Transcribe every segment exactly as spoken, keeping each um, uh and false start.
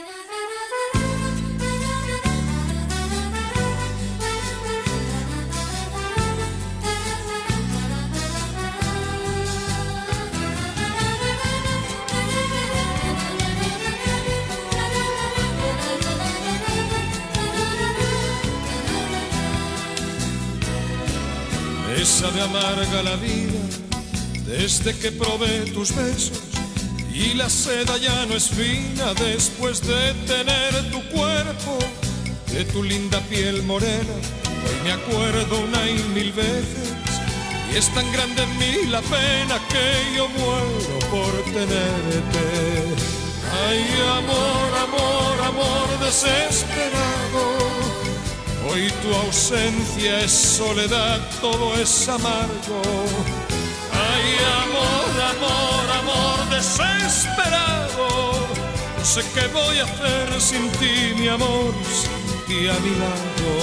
Me sabe amarga la vida desde que probé tus besos y la seda ya no es fina después de tener tu cuerpo, de tu linda piel morena. Hoy me acuerdo una y mil veces y es tan grande en mí la pena que yo muero por tenerte. Ay, amor, amor, amor desesperado, hoy tu ausencia es soledad, todo es amargo. Ay, amor, amor, amor desesperado, no sé qué voy a hacer sin ti, mi amor, sin ti a mi lado.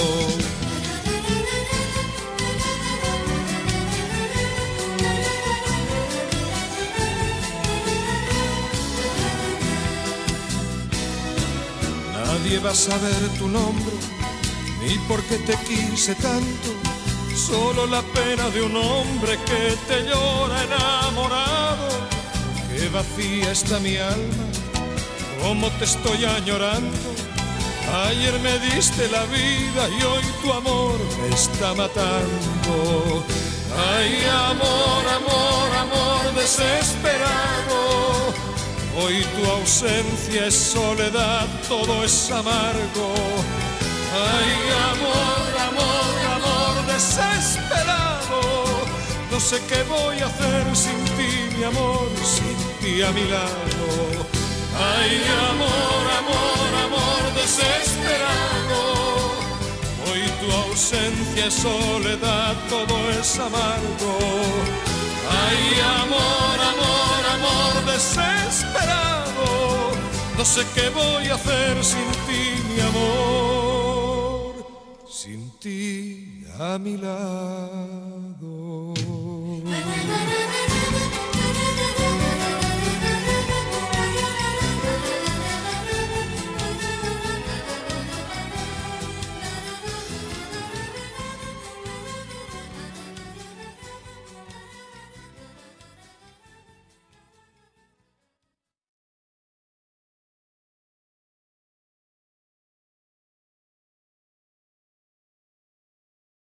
Nadie va a saber tu nombre ni por qué te quise tanto, solo la pena de un hombre que te llora enamorado. Qué vacía está mi alma, cómo te estoy añorando. Ayer me diste la vida y hoy tu amor me está matando. Ay, amor, amor, amor desesperado, hoy tu ausencia es soledad, todo es amargo. Ay, amor, amor, amor desesperado, no sé qué voy a hacer sin ti, mi amor, sin ti a mi lado. Ay, amor, amor, amor desesperado, hoy tu ausencia es soledad, todo es amargo. Ay, amor, amor, amor desesperado, no sé qué voy a hacer sin ti, mi amor, sin ti a mi lado.